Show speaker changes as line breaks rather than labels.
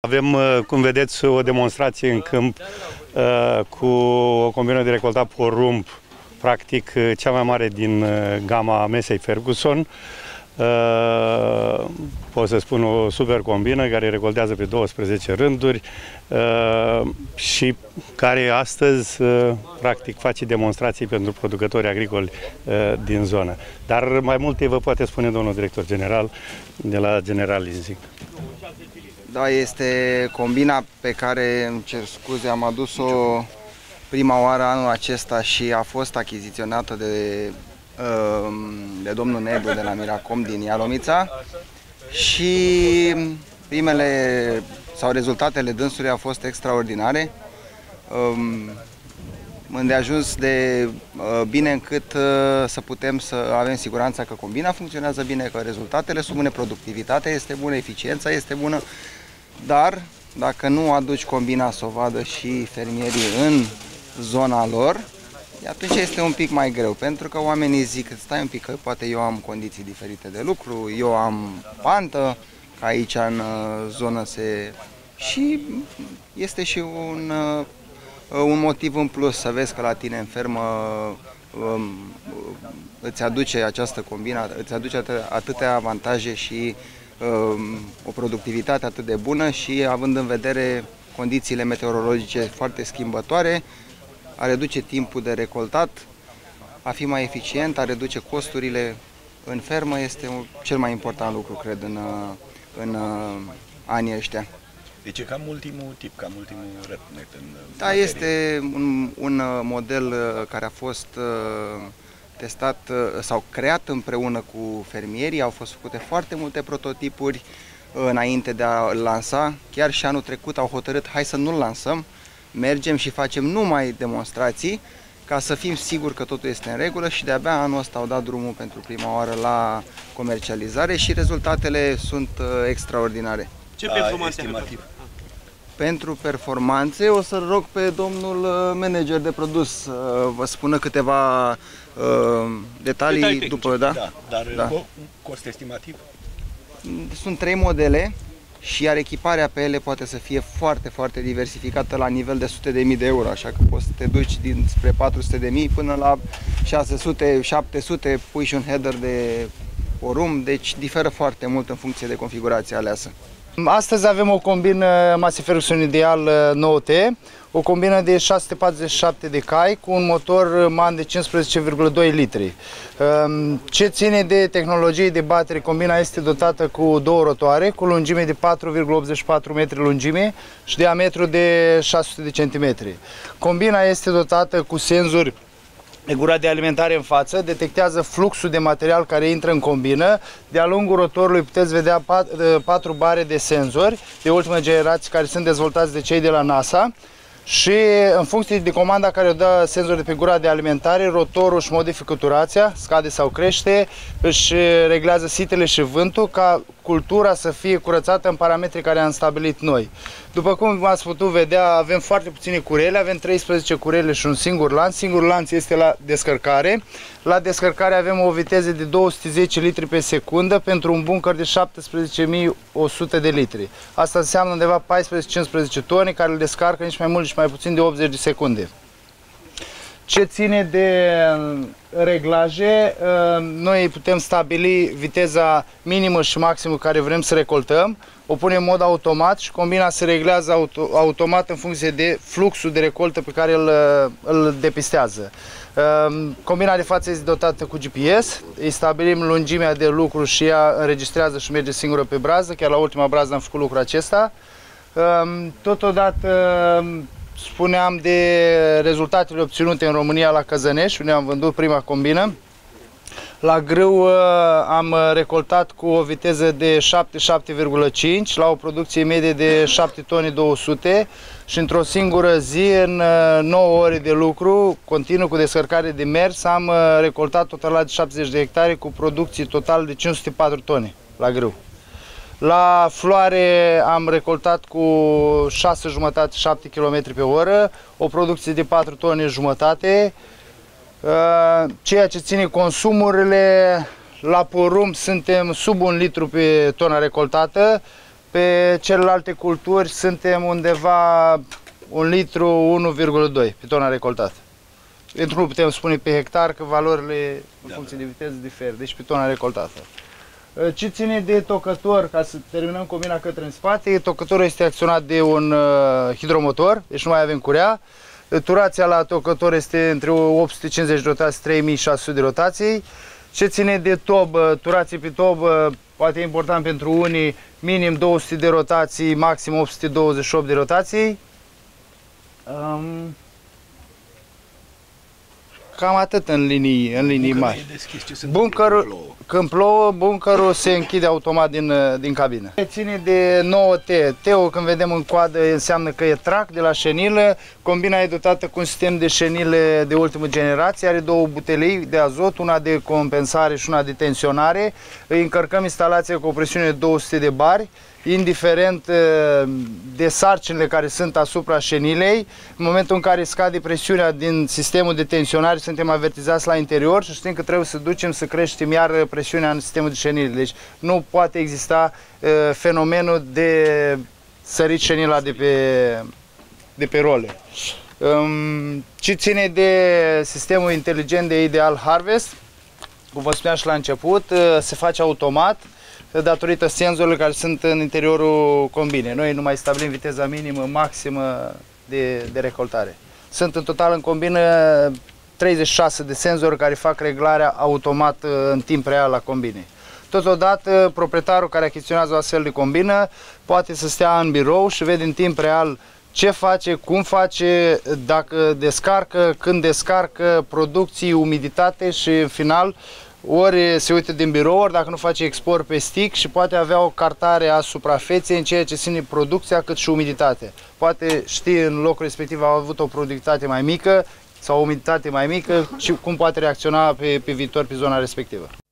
Avem, cum vedeți, o demonstrație în câmp cu o combină de recoltat porumb, practic cea mai mare din gama Mesei Ferguson. Pot să spun o super combină care recoltează pe 12 rânduri și care astăzi practic face demonstrații pentru producătorii agricoli din zonă. Dar mai multe vă poate spune domnul director general de la General Leasing.
Da, este combina pe care, îmi cer scuze, am adus-o prima oară anul acesta și a fost achiziționată de domnul Nebu de la Miracom din Ialomița și rezultatele dânsului au fost extraordinare, îndeajuns de bine încât să putem să avem siguranța că combina funcționează bine, că rezultatele sunt bune, productivitatea este bună, eficiența este bună, dar dacă nu aduci combina să o vadă și fermierii în zona lor, atunci este un pic mai greu, pentru că oamenii zic, stai un pic, că poate eu am condiții diferite de lucru, eu am pantă, că aici în zonă și este și un motiv în plus să vezi că la tine în fermă îți aduce această combină, îți aduce atâtea avantaje și o productivitate atât de bună și având în vedere condițiile meteorologice foarte schimbătoare, a reduce timpul de recoltat, a fi mai eficient, a reduce costurile în fermă este cel mai important lucru, cred, în anii ăștia.
Deci e cam ultimul tip, cam ultimul rătnet în
materie. Este un model care a fost testat sau creat împreună cu fermierii, au fost făcute foarte multe prototipuri înainte de a-l lansa. Chiar și anul trecut au hotărât, hai să nu-l lansăm, mergem și facem numai demonstrații ca să fim siguri că totul este în regulă și de-abia anul ăsta au dat drumul pentru prima oară la comercializare și rezultatele sunt extraordinare.
Ce performanțe
estimativ?
Pentru performanțe o să rog pe domnul manager de produs să vă spună câteva detalii după, da?
Da, dar cost estimativ?
Sunt 3 modele și iar echiparea pe ele poate să fie foarte, foarte diversificată la nivel de sute de mii de euro, așa că poți să te duci spre 400 de mii până la 600, 700, pui și un header de porumb, deci diferă foarte mult în funcție de configurația aleasă.
Astăzi avem o combină Massey Ferguson Ideal 9T, o combină de 647 de cai cu un motor MAN de 15,2 litri. Ce ține de tehnologie de baterie, combina este dotată cu 2 rotoare, cu lungime de 4,84 metri lungime și diametru de 600 de centimetri. Combina este dotată cu senzori de gura de alimentare în față, detectează fluxul de material care intră în combină. De-a lungul rotorului puteți vedea 4 bare de senzori de ultimă generație care sunt dezvoltați de cei de la NASA și în funcție de comanda care o dă senzorul de pe gura de alimentare, rotorul își modifică turația, scade sau crește, își reglează sitele și vântul ca cultura să fie curățată în parametrii care am stabilit noi. După cum ați putut vedea, avem foarte puține curele, avem 13 curele și un singur lanț. Singurul lanț este la descărcare. La descărcare avem o viteză de 210 litri pe secundă pentru un buncăr de 17.100 de litri. Asta înseamnă undeva 14-15 tone care îl descarcă nici mai mult, nici mai puțin de 80 de secunde. Ce ține de reglaje, noi putem stabili viteza minimă și maximă care vrem să recoltăm, o punem în mod automat și combina se reglează automat în funcție de fluxul de recoltă pe care îl depistează. Combina de față este dotată cu GPS, îi stabilim lungimea de lucru și ea înregistrează și merge singură pe brază, chiar la ultima brază am făcut lucrul acesta. Totodată spuneam de rezultatele obținute în România la Căzănești, unde am vândut prima combină. La grâu am recoltat cu o viteză de 7,5 la o producție medie de 7 tone 200 și într-o singură zi, în 9 ore de lucru, continuu cu descărcare de mers, am recoltat total de 70 de hectare cu producție totală de 504 tone la grâu. La floare am recoltat cu 6,5-7 km pe oră, o producție de 4 tone jumătate. Ceea ce ține consumurile, la porumb suntem sub 1 litru pe tona recoltată, Pe celelalte culturi suntem undeva 1 litru 1,2 pe tona recoltată. Pentru nu putem spune pe hectar că valorile în funcție de viteză diferă, deci pe tona recoltată. Ce ține de tocător, ca să terminăm combina către în spate, tocătorul este acționat de un hidromotor, deci nu mai avem curea. Turația la tocător este între 850 de rotații, 3600 de rotații. Ce ține de tobă, turație pe tobă, poate e important pentru unii, minim 200 de rotații, maxim 828 de rotații. Cam atât în linii mari. Când plouă, buncărul se închide automat din cabină. Ține de nouă T. T-ul, când vedem în coadă, înseamnă că e trac de la șenilă. Combina e dotată cu un sistem de șenile de ultimă generație. Are două butelii de azot, una de compensare și una de tensionare. Îi încărcăm instalația cu o presiune de 200 de bari. Indiferent de sarcinile care sunt asupra șenilei, în momentul în care scade presiunea din sistemul de tensionare, suntem avertizați la interior și știm că trebuie să ducem să creștem iar presiunea în sistemul de șenile. Deci nu poate exista fenomenul de sărit șenila de pe role. Ce ține de sistemul inteligent de Ideal Harvest, cum vă spuneam și la început, se face automat datorită senzorilor care sunt în interiorul combinei. Noi nu mai stabilim viteza minimă, maximă de recoltare. Sunt în total în combină 36 de senzori care fac reglarea automat în timp real la combinei. Totodată, proprietarul care achiziționează o astfel de combină poate să stea în birou și vede în timp real ce face, cum face, dacă descarcă, când descarcă, producții, umiditate și în final ori se uită din birou, ori dacă nu face export pe stick și poate avea o cartare a suprafeței în ceea ce ține producția cât și umiditatea. Poate ști în locul respectiv a avut o productivitate mai mică sau o umiditate mai mică și cum poate reacționa pe viitor pe zona respectivă.